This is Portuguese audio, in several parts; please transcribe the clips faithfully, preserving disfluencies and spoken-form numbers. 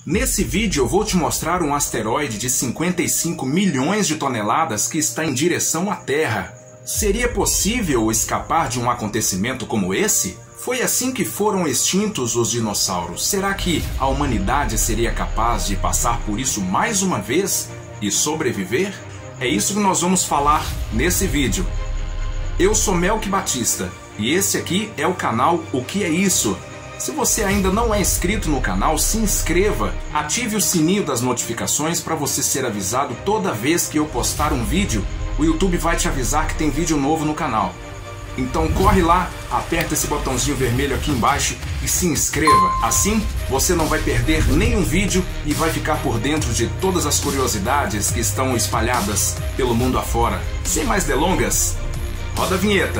Nesse vídeo eu vou te mostrar um asteroide de cinquenta e cinco milhões de toneladas que está em direção à Terra. Seria possível escapar de um acontecimento como esse? Foi assim que foram extintos os dinossauros. Será que a humanidade seria capaz de passar por isso mais uma vez e sobreviver? É isso que nós vamos falar nesse vídeo. Eu sou Melk Batista e esse aqui é o canal O Que É Isso? Se você ainda não é inscrito no canal, se inscreva, ative o sininho das notificações para você ser avisado toda vez que eu postar um vídeo. O YouTube vai te avisar que tem vídeo novo no canal. Então corre lá, aperta esse botãozinho vermelho aqui embaixo e se inscreva. Assim você não vai perder nenhum vídeo e vai ficar por dentro de todas as curiosidades que estão espalhadas pelo mundo afora. Sem mais delongas, roda a vinheta.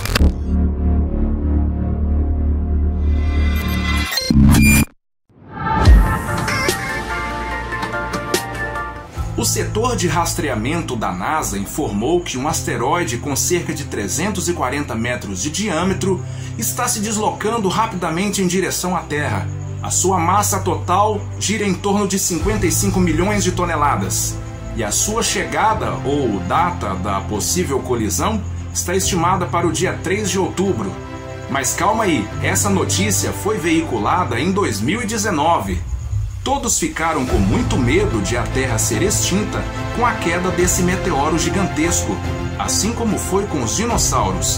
O setor de rastreamento da NASA informou que um asteroide com cerca de trezentos e quarenta metros de diâmetro está se deslocando rapidamente em direção à Terra. A sua massa total gira em torno de cinquenta e cinco milhões de toneladas. E a sua chegada ou data da possível colisão está estimada para o dia três de outubro. Mas calma aí, essa notícia foi veiculada em dois mil e dezenove. Todos ficaram com muito medo de a Terra ser extinta com a queda desse meteoro gigantesco, assim como foi com os dinossauros.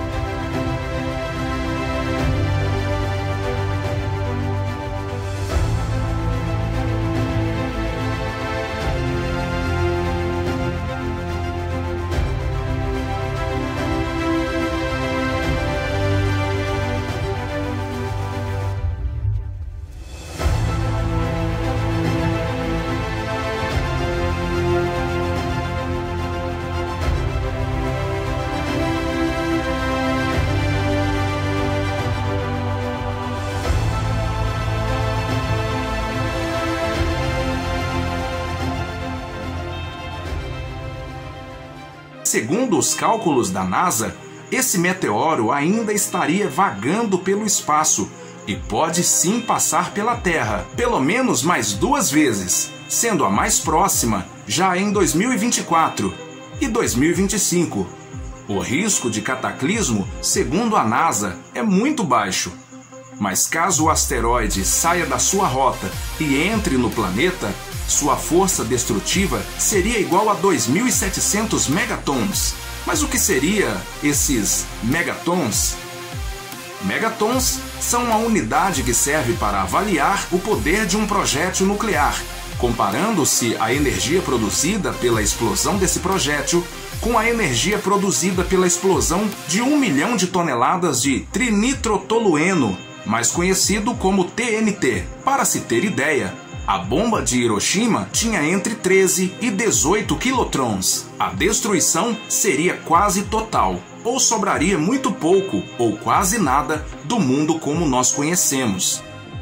Segundo os cálculos da NASA, esse meteoro ainda estaria vagando pelo espaço e pode sim passar pela Terra, pelo menos mais duas vezes, sendo a mais próxima já em dois mil e vinte e quatro e dois mil e vinte e cinco. O risco de cataclismo, segundo a NASA, é muito baixo. Mas caso o asteroide saia da sua rota e entre no planeta, sua força destrutiva seria igual a dois mil e setecentos megatons. Mas o que seria esses megatons? Megatons são uma unidade que serve para avaliar o poder de um projétil nuclear, comparando-se a energia produzida pela explosão desse projétil com a energia produzida pela explosão de um milhão de toneladas de trinitrotolueno, mais conhecido como T N T. Para se ter ideia, a bomba de Hiroshima tinha entre treze e dezoito quilotrons. A destruição seria quase total, ou sobraria muito pouco ou quase nada do mundo como nós conhecemos.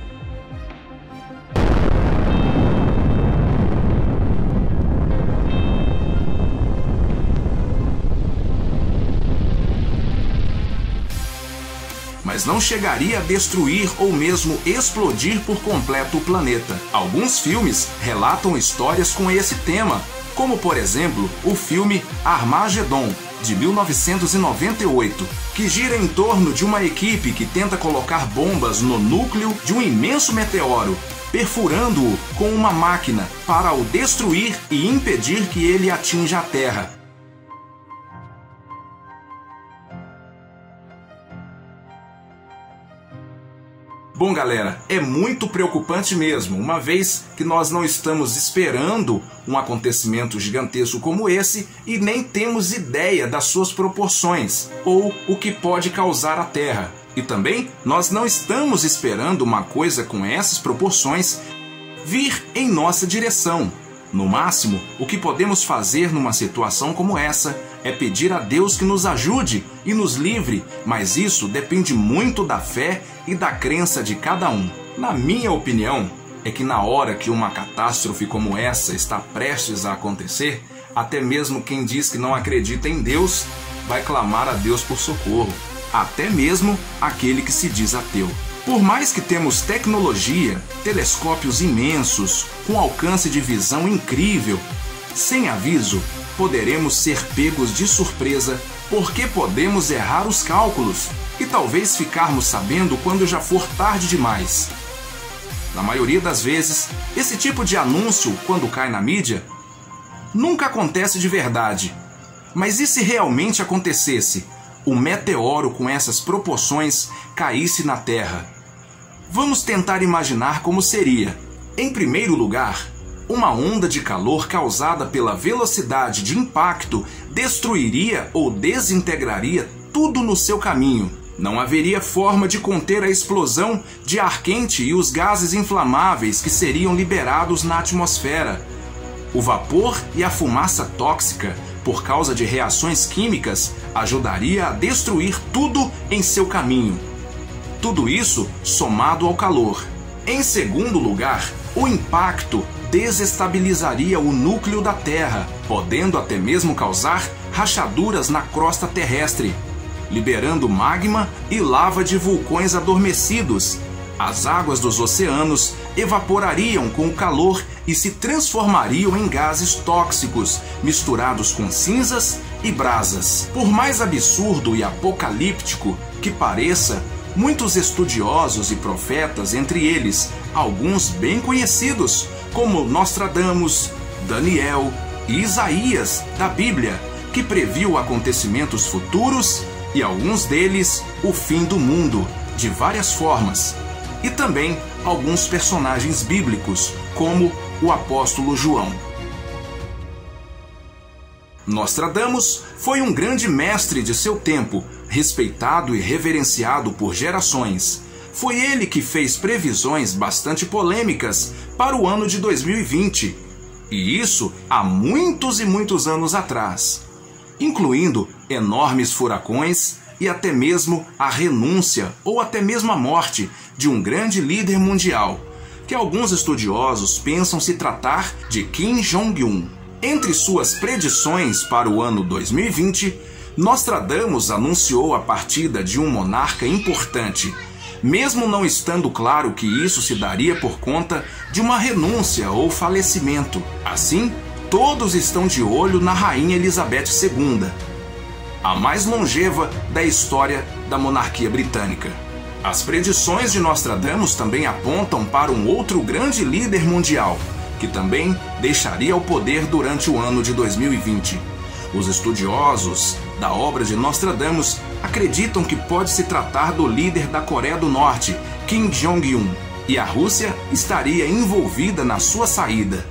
Mas não chegaria a destruir ou mesmo explodir por completo o planeta. Alguns filmes relatam histórias com esse tema, como por exemplo o filme Armagedon, de mil novecentos e noventa e oito, que gira em torno de uma equipe que tenta colocar bombas no núcleo de um imenso meteoro, perfurando-o com uma máquina para o destruir e impedir que ele atinja a Terra. Bom, galera, é muito preocupante mesmo, uma vez que nós não estamos esperando um acontecimento gigantesco como esse e nem temos ideia das suas proporções ou o que pode causar à Terra. E também nós não estamos esperando uma coisa com essas proporções vir em nossa direção. No máximo, o que podemos fazer numa situação como essa é pedir a Deus que nos ajude e nos livre, mas isso depende muito da fé e da crença de cada um. Na minha opinião, é que na hora que uma catástrofe como essa está prestes a acontecer, até mesmo quem diz que não acredita em Deus vai clamar a Deus por socorro, até mesmo aquele que se diz ateu. Por mais que temos tecnologia, telescópios imensos, com alcance de visão incrível, sem aviso, poderemos ser pegos de surpresa porque podemos errar os cálculos e talvez ficarmos sabendo quando já for tarde demais. Na maioria das vezes, esse tipo de anúncio, quando cai na mídia, nunca acontece de verdade. Mas e se realmente acontecesse? Um meteoro com essas proporções caísse na Terra? Vamos tentar imaginar como seria. Em primeiro lugar, uma onda de calor causada pela velocidade de impacto destruiria ou desintegraria tudo no seu caminho. Não haveria forma de conter a explosão de ar quente e os gases inflamáveis que seriam liberados na atmosfera. O vapor e a fumaça tóxica, por causa de reações químicas, ajudaria a destruir tudo em seu caminho. Tudo isso somado ao calor. Em segundo lugar, o impacto desestabilizaria o núcleo da Terra, podendo até mesmo causar rachaduras na crosta terrestre, liberando magma e lava de vulcões adormecidos. As águas dos oceanos evaporariam com o calor e se transformariam em gases tóxicos, misturados com cinzas e brasas. Por mais absurdo e apocalíptico que pareça, muitos estudiosos e profetas, entre eles alguns bem conhecidos, como Nostradamus, Daniel e Isaías da Bíblia, que previu acontecimentos futuros e alguns deles o fim do mundo, de várias formas, e também alguns personagens bíblicos, como o apóstolo João. Nostradamus foi um grande mestre de seu tempo, respeitado e reverenciado por gerações. Foi ele que fez previsões bastante polêmicas para o ano de dois mil e vinte, e isso há muitos e muitos anos atrás, incluindo enormes furacões e até mesmo a renúncia ou até mesmo a morte de um grande líder mundial, que alguns estudiosos pensam se tratar de Kim Jong-un. Entre suas predições para o ano dois mil e vinte, Nostradamus anunciou a partida de um monarca importante, mesmo não estando claro que isso se daria por conta de uma renúncia ou falecimento. Assim, todos estão de olho na Rainha Elizabeth segunda, a mais longeva da história da monarquia britânica. As predições de Nostradamus também apontam para um outro grande líder mundial, que também deixaria o poder durante o ano de dois mil e vinte. Os estudiosos da obra de Nostradamus acreditam que pode se tratar do líder da Coreia do Norte, Kim Jong-un, e a Rússia estaria envolvida na sua saída.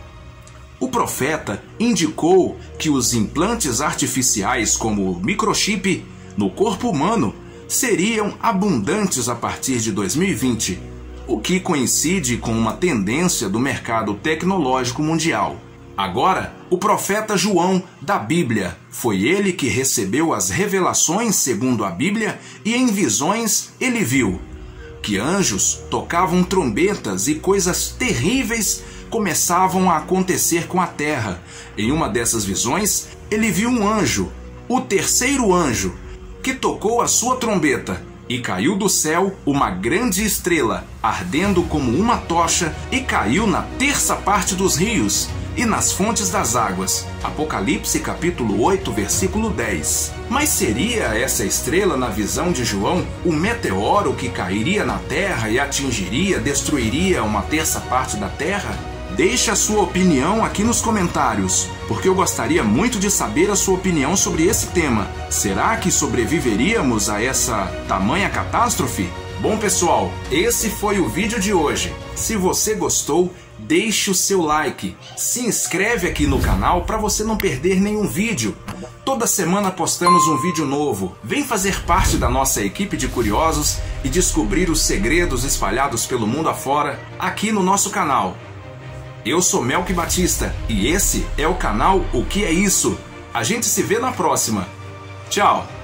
O profeta indicou que os implantes artificiais, como o microchip, no corpo humano seriam abundantes a partir de dois mil e vinte, o que coincide com uma tendência do mercado tecnológico mundial. Agora, o profeta João da Bíblia, foi ele que recebeu as revelações segundo a Bíblia, e em visões ele viu que anjos tocavam trombetas e coisas terríveis começavam a acontecer com a terra. Em uma dessas visões, ele viu um anjo, o terceiro anjo, que tocou a sua trombeta, e caiu do céu uma grande estrela, ardendo como uma tocha, e caiu na terça parte dos rios e nas fontes das águas. Apocalipse capítulo oito, versículo dez. Mas seria essa estrela, na visão de João, o meteoro que cairia na terra e atingiria, destruiria uma terça parte da terra? Deixe a sua opinião aqui nos comentários, porque eu gostaria muito de saber a sua opinião sobre esse tema. Será que sobreviveríamos a essa tamanha catástrofe? Bom, pessoal, esse foi o vídeo de hoje. Se você gostou, deixe o seu like, se inscreve aqui no canal para você não perder nenhum vídeo. Toda semana postamos um vídeo novo. Vem fazer parte da nossa equipe de curiosos e descobrir os segredos espalhados pelo mundo afora aqui no nosso canal. Eu sou Melk Batista e esse é o canal O Que É Isso? A gente se vê na próxima. Tchau!